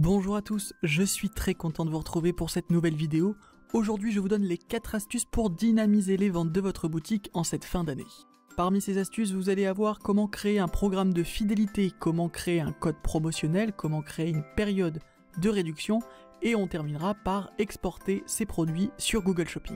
Bonjour à tous, je suis très content de vous retrouver pour cette nouvelle vidéo. Aujourd'hui je vous donne les 4 astuces pour dynamiser les ventes de votre boutique en cette fin d'année. Parmi ces astuces, vous allez avoir comment créer un programme de fidélité, comment créer un code promotionnel, comment créer une période de réduction et on terminera par exporter ces produits sur Google Shopping.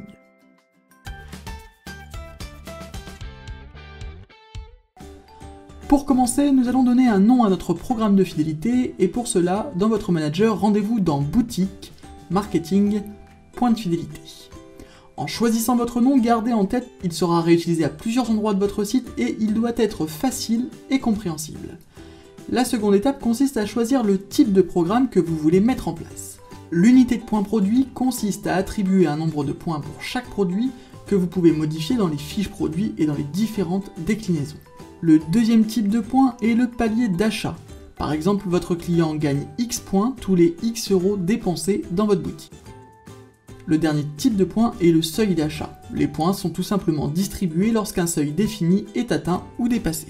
Pour commencer, nous allons donner un nom à notre programme de fidélité et pour cela, dans votre manager, rendez-vous dans Boutique, Marketing, Point de fidélité. En choisissant votre nom, gardez en tête qu'il sera réutilisé à plusieurs endroits de votre site et il doit être facile et compréhensible. La seconde étape consiste à choisir le type de programme que vous voulez mettre en place. L'unité de points produit consiste à attribuer un nombre de points pour chaque produit que vous pouvez modifier dans les fiches produits et dans les différentes déclinaisons. Le deuxième type de point est le palier d'achat. Par exemple, votre client gagne X points tous les X euros dépensés dans votre boutique. Le dernier type de point est le seuil d'achat. Les points sont tout simplement distribués lorsqu'un seuil défini est atteint ou dépassé.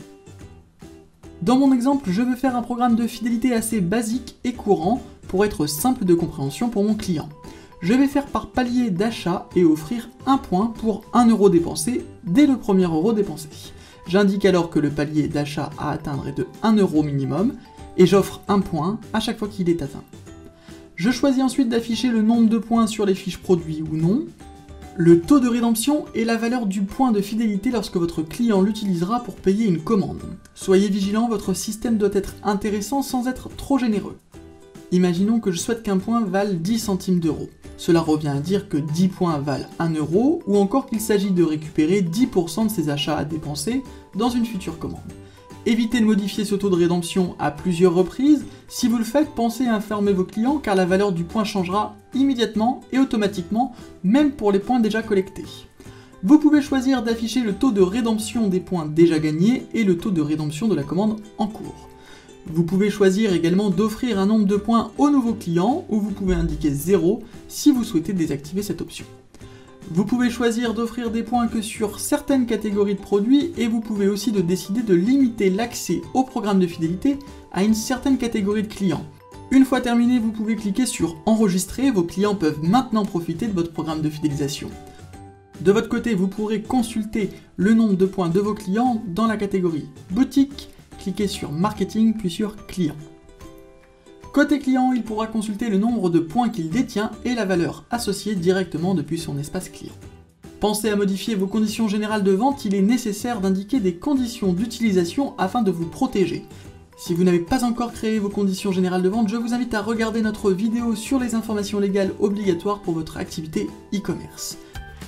Dans mon exemple, je veux faire un programme de fidélité assez basique et courant pour être simple de compréhension pour mon client. Je vais faire par palier d'achat et offrir un point pour 1 euro dépensé dès le premier euro dépensé. J'indique alors que le palier d'achat à atteindre est de 1 euro minimum et j'offre un point à chaque fois qu'il est atteint. Je choisis ensuite d'afficher le nombre de points sur les fiches produits ou non. Le taux de rédemption est la valeur du point de fidélité lorsque votre client l'utilisera pour payer une commande. Soyez vigilant, votre système doit être intéressant sans être trop généreux. Imaginons que je souhaite qu'un point vale 10 centimes d'euros. Cela revient à dire que 10 points valent 1 euro ou encore qu'il s'agit de récupérer 10% de ses achats à dépenser dans une future commande. Évitez de modifier ce taux de rédemption à plusieurs reprises. Si vous le faites, pensez à informer vos clients car la valeur du point changera immédiatement et automatiquement, même pour les points déjà collectés. Vous pouvez choisir d'afficher le taux de rédemption des points déjà gagnés et le taux de rédemption de la commande en cours. Vous pouvez choisir également d'offrir un nombre de points aux nouveaux clients ou vous pouvez indiquer 0 si vous souhaitez désactiver cette option. Vous pouvez choisir d'offrir des points que sur certaines catégories de produits et vous pouvez aussi décider de limiter l'accès au programme de fidélité à une certaine catégorie de clients. Une fois terminé, vous pouvez cliquer sur Enregistrer, vos clients peuvent maintenant profiter de votre programme de fidélisation. De votre côté, vous pourrez consulter le nombre de points de vos clients dans la catégorie Boutique, cliquez sur Marketing puis sur Client. Côté client, il pourra consulter le nombre de points qu'il détient et la valeur associée directement depuis son espace client. Pensez à modifier vos conditions générales de vente, il est nécessaire d'indiquer des conditions d'utilisation afin de vous protéger. Si vous n'avez pas encore créé vos conditions générales de vente, je vous invite à regarder notre vidéo sur les informations légales obligatoires pour votre activité e-commerce.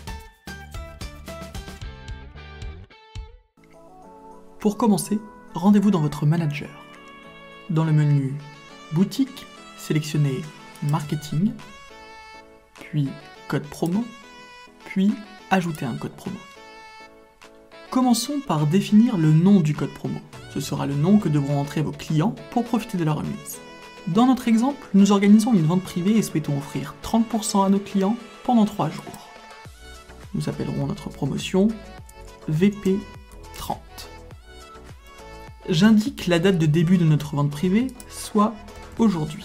Pour commencer, rendez-vous dans votre manager. Dans le menu Boutique, sélectionnez Marketing, puis Code promo, puis Ajouter un code promo. Commençons par définir le nom du code promo. Ce sera le nom que devront entrer vos clients pour profiter de la remise. Dans notre exemple, nous organisons une vente privée et souhaitons offrir 30% à nos clients pendant 3 jours. Nous appellerons notre promotion VP30. J'indique la date de début de notre vente privée, soit aujourd'hui.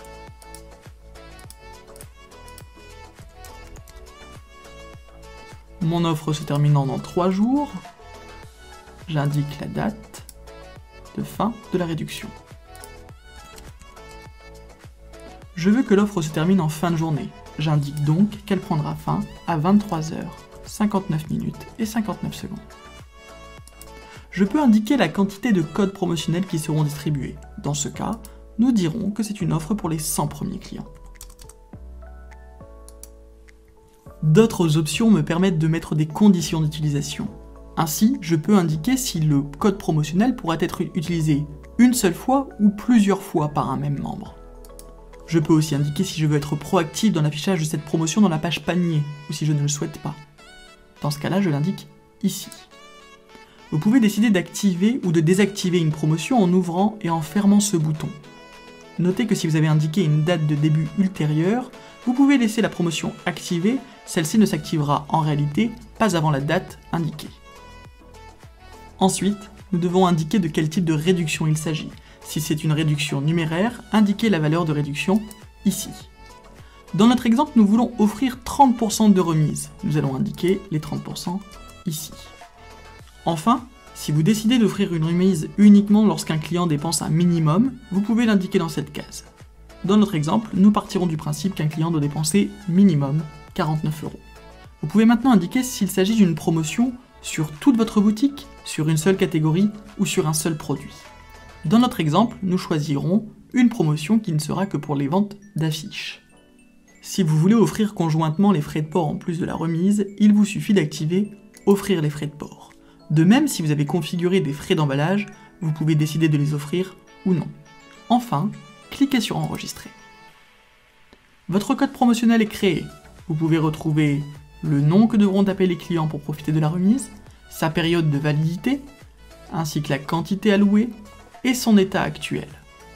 Mon offre se terminant dans 3 jours, j'indique la date de fin de la réduction. Je veux que l'offre se termine en fin de journée, j'indique donc qu'elle prendra fin à 23h59 et 59 secondes. Je peux indiquer la quantité de codes promotionnels qui seront distribués. Dans ce cas, nous dirons que c'est une offre pour les 100 premiers clients. D'autres options me permettent de mettre des conditions d'utilisation. Ainsi, je peux indiquer si le code promotionnel pourra être utilisé une seule fois ou plusieurs fois par un même membre. Je peux aussi indiquer si je veux être proactif dans l'affichage de cette promotion dans la page panier ou si je ne le souhaite pas. Dans ce cas-là, je l'indique ici. Vous pouvez décider d'activer ou de désactiver une promotion en ouvrant et en fermant ce bouton. Notez que si vous avez indiqué une date de début ultérieure, vous pouvez laisser la promotion activée, celle-ci ne s'activera en réalité pas avant la date indiquée. Ensuite, nous devons indiquer de quel type de réduction il s'agit. Si c'est une réduction numéraire, indiquez la valeur de réduction ici. Dans notre exemple, nous voulons offrir 30% de remise. Nous allons indiquer les 30% ici. Enfin, si vous décidez d'offrir une remise uniquement lorsqu'un client dépense un minimum, vous pouvez l'indiquer dans cette case. Dans notre exemple, nous partirons du principe qu'un client doit dépenser minimum 49 €. Vous pouvez maintenant indiquer s'il s'agit d'une promotion sur toute votre boutique, sur une seule catégorie ou sur un seul produit. Dans notre exemple, nous choisirons une promotion qui ne sera que pour les ventes d'affiches. Si vous voulez offrir conjointement les frais de port en plus de la remise, il vous suffit d'activer « Offrir les frais de port ». De même, si vous avez configuré des frais d'emballage, vous pouvez décider de les offrir ou non. Enfin, cliquez sur « Enregistrer ». Votre code promotionnel est créé. Vous pouvez retrouver le nom que devront taper les clients pour profiter de la remise, sa période de validité, ainsi que la quantité allouée et son état actuel.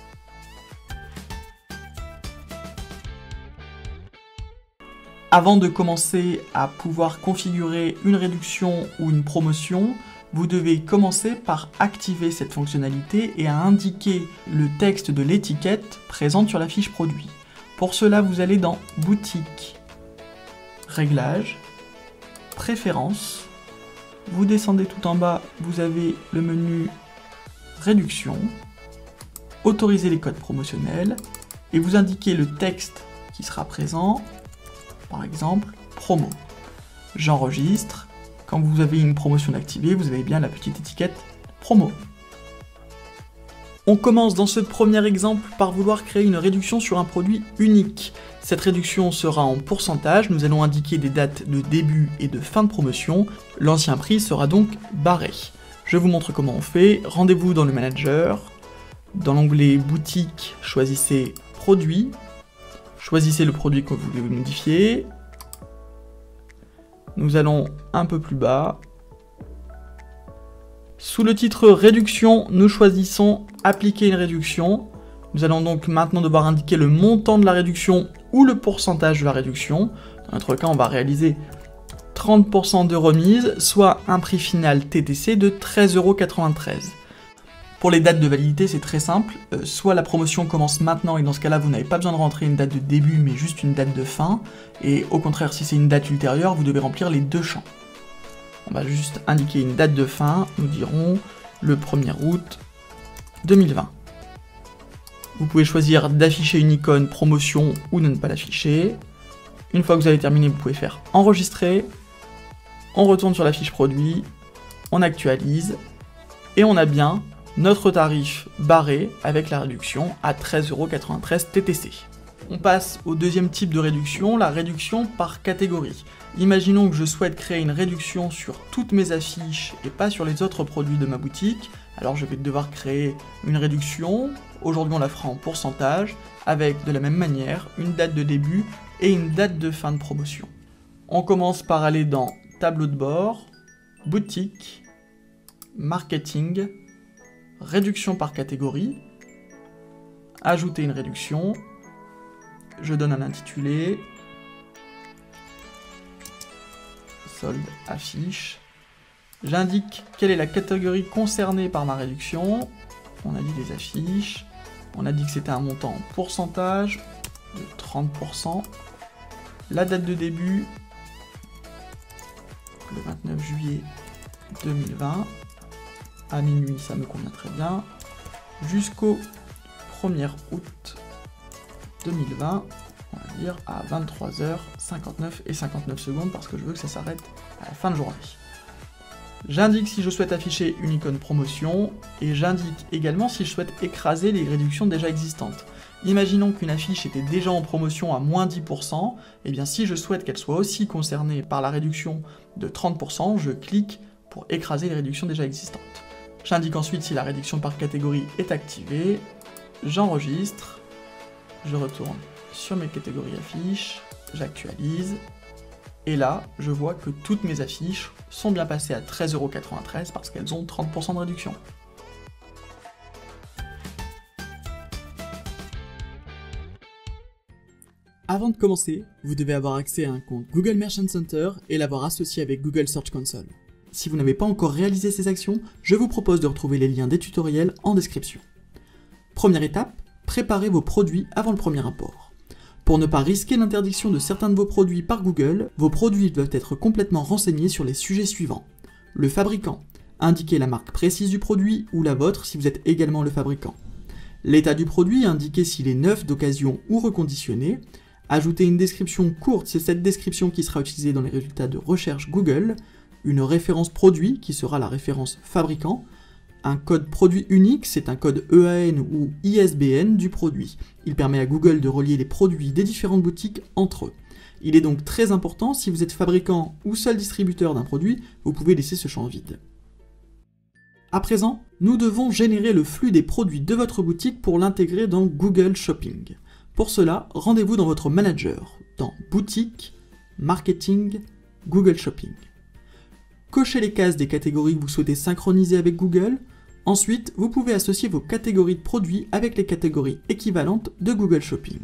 Avant de commencer à pouvoir configurer une réduction ou une promotion, vous devez commencer par activer cette fonctionnalité et à indiquer le texte de l'étiquette présente sur la fiche produit. Pour cela, vous allez dans Boutique, Réglages, Préférences. Vous descendez tout en bas, vous avez le menu Réduction, Autoriser les codes promotionnels et vous indiquez le texte qui sera présent. Par exemple, promo. J'enregistre. Quand vous avez une promotion activée, vous avez bien la petite étiquette promo. On commence dans ce premier exemple par vouloir créer une réduction sur un produit unique. Cette réduction sera en pourcentage, nous allons indiquer des dates de début et de fin de promotion. L'ancien prix sera donc barré. Je vous montre comment on fait. Rendez-vous dans le manager. Dans l'onglet boutique, choisissez produit. Choisissez le produit que vous voulez modifier. Nous allons un peu plus bas. Sous le titre réduction, nous choisissons appliquer une réduction. Nous allons donc maintenant devoir indiquer le montant de la réduction ou le pourcentage de la réduction. Dans notre cas, on va réaliser 30% de remise, soit un prix final TTC de 13,93 €. Pour les dates de validité, c'est très simple. Soit la promotion commence maintenant et dans ce cas-là, vous n'avez pas besoin de rentrer une date de début, mais juste une date de fin. Et au contraire, si c'est une date ultérieure, vous devez remplir les deux champs. On va juste indiquer une date de fin. Nous dirons le 1er août 2020. Vous pouvez choisir d'afficher une icône promotion ou de ne pas l'afficher. Une fois que vous avez terminé, vous pouvez faire enregistrer. On retourne sur la fiche produit. On actualise. Et on a bien notre tarif barré avec la réduction à 13,93 € TTC. On passe au deuxième type de réduction, la réduction par catégorie. Imaginons que je souhaite créer une réduction sur toutes mes affiches et pas sur les autres produits de ma boutique. Alors je vais devoir créer une réduction. Aujourd'hui on la fera en pourcentage avec de la même manière une date de début et une date de fin de promotion. On commence par aller dans tableau de bord, boutique, marketing, réduction par catégorie, ajouter une réduction, je donne un intitulé, solde affiche, j'indique quelle est la catégorie concernée par ma réduction, on a dit les affiches, on a dit que c'était un montant en pourcentage de 30%, la date de début, le 29 juillet 2020, à minuit, ça me convient très bien, jusqu'au 1er août 2020, on va dire à 23h59 et 59 secondes parce que je veux que ça s'arrête à la fin de journée. J'indique si je souhaite afficher une icône promotion et j'indique également si je souhaite écraser les réductions déjà existantes. Imaginons qu'une affiche était déjà en promotion à moins 10%, et bien si je souhaite qu'elle soit aussi concernée par la réduction de 30%, je clique pour écraser les réductions déjà existantes. J'indique ensuite si la réduction par catégorie est activée, j'enregistre, je retourne sur mes catégories affiches, j'actualise, et là, je vois que toutes mes affiches sont bien passées à 13,93 € parce qu'elles ont 30% de réduction. Avant de commencer, vous devez avoir accès à un compte Google Merchant Center et l'avoir associé avec Google Search Console. Si vous n'avez pas encore réalisé ces actions, je vous propose de retrouver les liens des tutoriels en description. Première étape, préparez vos produits avant le premier import. Pour ne pas risquer l'interdiction de certains de vos produits par Google, vos produits doivent être complètement renseignés sur les sujets suivants. Le fabricant, indiquez la marque précise du produit ou la vôtre si vous êtes également le fabricant. L'état du produit, indiquez s'il est neuf, d'occasion ou reconditionné. Ajoutez une description courte, c'est cette description qui sera utilisée dans les résultats de recherche Google. Une référence produit, qui sera la référence fabricant. Un code produit unique, c'est un code EAN ou ISBN du produit. Il permet à Google de relier les produits des différentes boutiques entre eux. Il est donc très important, si vous êtes fabricant ou seul distributeur d'un produit, vous pouvez laisser ce champ vide. À présent, nous devons générer le flux des produits de votre boutique pour l'intégrer dans Google Shopping. Pour cela, rendez-vous dans votre manager, dans Boutique, Marketing, Google Shopping. Cochez les cases des catégories que vous souhaitez synchroniser avec Google. Ensuite, vous pouvez associer vos catégories de produits avec les catégories équivalentes de Google Shopping.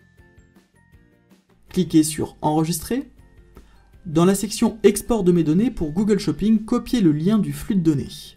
Cliquez sur Enregistrer. Dans la section Export de mes données pour Google Shopping, copiez le lien du flux de données.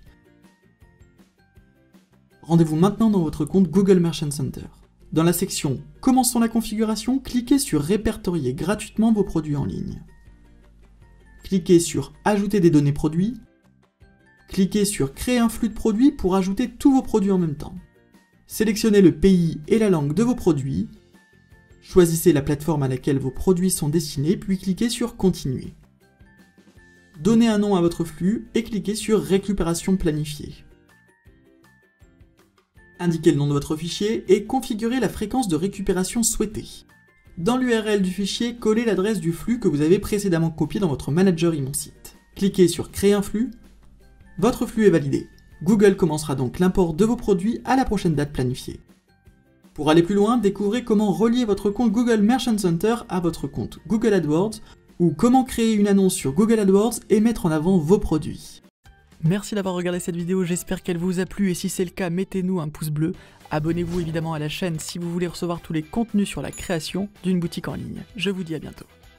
Rendez-vous maintenant dans votre compte Google Merchant Center. Dans la section Commençons la configuration, cliquez sur Répertorier gratuitement vos produits en ligne. Cliquez sur Ajouter des données produits. Cliquez sur Créer un flux de produits pour ajouter tous vos produits en même temps. Sélectionnez le pays et la langue de vos produits. Choisissez la plateforme à laquelle vos produits sont destinés, puis cliquez sur Continuer. Donnez un nom à votre flux et cliquez sur Récupération planifiée. Indiquez le nom de votre fichier et configurez la fréquence de récupération souhaitée. Dans l'URL du fichier, collez l'adresse du flux que vous avez précédemment copié dans votre manager e-mon-site. Cliquez sur Créer un flux. Votre flux est validé. Google commencera donc l'import de vos produits à la prochaine date planifiée. Pour aller plus loin, découvrez comment relier votre compte Google Merchant Center à votre compte Google AdWords ou comment créer une annonce sur Google AdWords et mettre en avant vos produits. Merci d'avoir regardé cette vidéo, j'espère qu'elle vous a plu et si c'est le cas, mettez-nous un pouce bleu. Abonnez-vous évidemment à la chaîne si vous voulez recevoir tous les contenus sur la création d'une boutique en ligne. Je vous dis à bientôt.